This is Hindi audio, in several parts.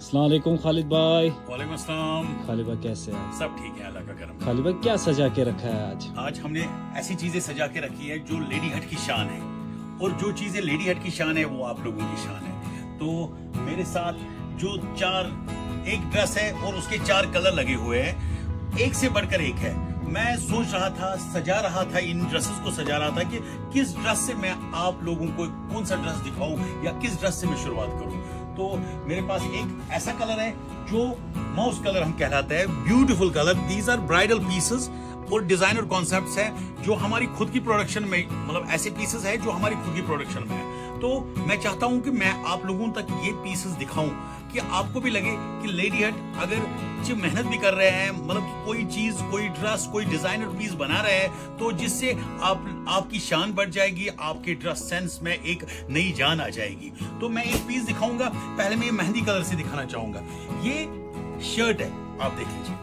अस्सलाम वालेकुम खालिद भाई। वालेकुम अस्सलाम। खालिद भाई कैसे हैं? सब ठीक है, अल्लाह का करम। खालिद भाई क्या सजा के रखा है आज? आज हमने ऐसी चीजें सजा के रखी है जो लेडी हट की शान है, और जो चीजें लेडी हट की शान है वो आप लोगों की शान है। तो मेरे साथ जो एक ड्रेस है और उसके 4 कलर लगे हुए हैं, एक से बढ़कर एक है। मैं सोच रहा था, सजा रहा था, इन ड्रेसेस को सजा रहा था कि किस ड्रेस से मैं आप लोगों को कौन सा ड्रेस दिखाऊं या किस ड्रेस से मैं शुरुआत करूं। तो मेरे पास एक ऐसा कलर है जो माउस कलर हम कहलाते हैं, beautiful colour. These are bridal pieces और डिजाइनर कॉन्सेप्ट्स हैं जो हमारी खुद की प्रोडक्शन में, मतलब ऐसे पीसेस है जो हमारी खुद की प्रोडक्शन में है। तो मैं चाहता हूं कि मैं आप लोगों तक ये पीसेस दिखाऊं कि आपको भी लगे कि लेडी हट अगर जो मेहनत भी कर रहे हैं, मतलब कोई चीज, कोई ड्रेस, कोई डिजाइनर पीस बना रहे हैं, तो जिससे आपकी शान बढ़ जाएगी, आपके ड्रेस सेंस में एक नई जान आ जाएगी। तो मैं एक पीस दिखाऊंगा। पहले मैं मेहंदी कलर से दिखाना चाहूंगा। ये शर्ट है, आप देख लीजिए,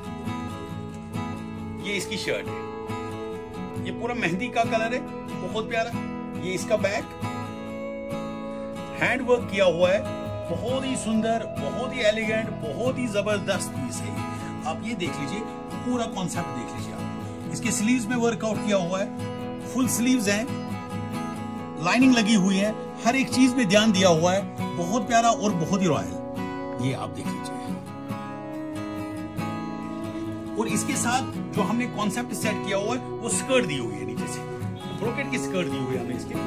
ये इसकी शर्ट है, ये पूरा मेहंदी का कलर है, बहुत प्यारा। ये इसका बैक हैंड वर्क किया हुआ है, बहुत ही सुंदर, बहुत ही एलिगेंट, बहुत ही जबरदस्त पीस है। आप ये देख लीजिए, पूरा कॉन्सेप्ट देख लीजिए आप। इसके स्लीव्स में वर्कआउट किया हुआ है, फुल स्लीव्स हैं, लाइनिंग लगी हुई है, हर एक चीज में ध्यान दिया हुआ है, बहुत प्यारा और बहुत ही रॉयल। ये आप देख लीजिए। और इसके साथ जो हमने कॉन्सेप्ट सेट किया हुआ है वो स्कर्ट दी हुई है, नीचे से ब्रोकेट की स्कर्ट दी हुई है हमने इसके।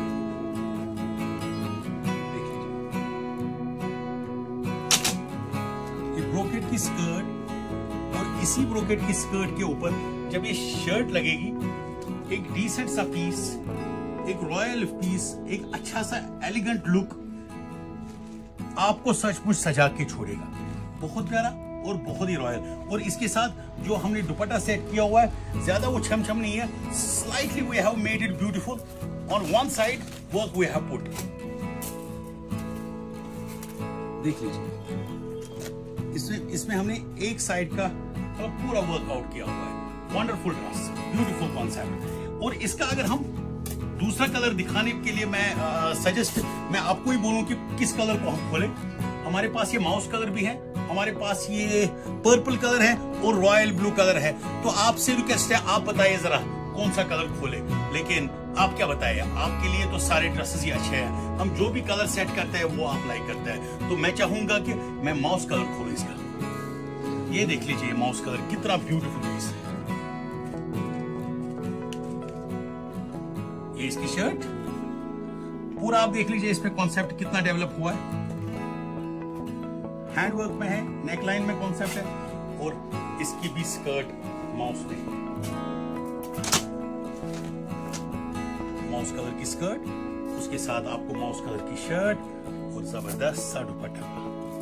ब्रोकेट की स्कर्ट, और इसी ब्रोकेट की स्कर्ट के ऊपर जब ये शर्ट लगेगी, एक डिसेंट सा पीस, एक रॉयल पीस, एक अच्छा सा एलिगेंट लुक आपको सचमुच सजा के छोड़ेगा। बहुत प्यारा और बहुत ही रॉयल। और इसके साथ जो हमने दुपट्टा सेट किया हुआ है, ज्यादा वो छमछम नहीं है, slightly we have made it beautiful. On one side work we have put, देख लीजिए, इसमें हमने एक साइड का पूरा वर्कआउट किया हुआ है। Wonderful dress, beautiful concept. और इसका अगर हम दूसरा कलर दिखाने के लिए मैं आपको ही बोलूं कि किस कलर को हम खोलें। हमारे पास ये माउस कलर भी है, हमारे पास ये पर्पल कलर है और रॉयल ब्लू कलर है। तो आपसे रिक्वेस्ट है, आप बताइए जरा कौन सा कलर खोले। लेकिन आप क्या बताइए, आपके लिए तो सारे ड्रेसेस ही अच्छे हैं। हम जो भी कलर सेट करते हैं वो आप लाइक करते हैं। तो मैं चाहूंगा कि मैं माउस कलर खोलूं इसका। ये देख लीजिए माउस कलर कितना ब्यूटीफुल पीस है। ये इसकी शर्ट पूरा आप देख लीजिए, इसमें कॉन्सेप्ट कितना डेवलप हुआ है। हैंड वर्क में है, नेक लाइन में कॉन्सेप्ट है, और इसकी भी स्कर्ट माउस में, माउस कलर की स्कर्ट, उसके साथ आपको माउस कलर की शर्ट और जबरदस्त सा दुपट्टा।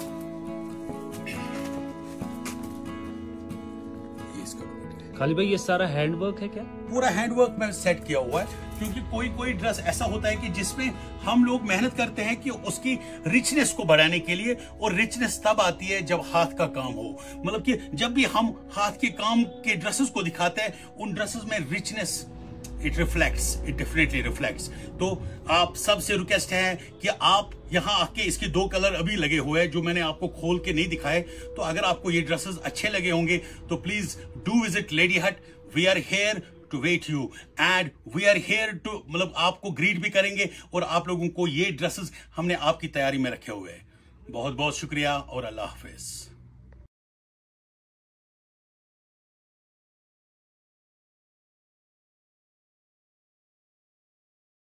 ये इसका दुपट्टा। खालिद भाई ये सारा हैंडवर्क है क्या? पूरा हैंडवर्क में सेट किया हुआ है, क्योंकि कोई ड्रेस ऐसा होता है कि जिसमें हम लोग मेहनत करते हैं कि उसकी रिचनेस को बढ़ाने के लिए, और रिचनेस तब आती है जब हाथ का काम हो। मतलब कि जब भी हम हाथ के काम के ड्रेसेस को दिखाते हैं, उन ड्रेसेस में रिचनेस इट डेफिनेटली रिफ्लेक्ट्स। तो आप सबसे रिक्वेस्ट है कि आप यहाँ आके, इसके 2 कलर अभी लगे हुए हैं जो मैंने आपको खोल के नहीं दिखाए। तो अगर आपको ये ड्रेसेस अच्छे लगे होंगे तो please do visit lady hut. We are here to wait you, and we are here to, मतलब आपको ग्रीट भी करेंगे, और आप लोगों को ये ड्रेसेस हमने आपकी तैयारी में रखे हुए हैं। बहुत बहुत शुक्रिया और अल्लाह हाफिज।